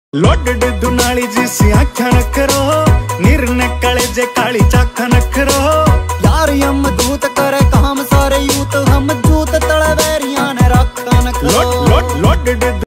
Load दुनाली जिसी आख्या नखरो निर्ने काले जे काली चाखा नखरो यार हम दूत करे काम सारे यूत हम जूत तड़वेरिया ने रखा नखरो। लोड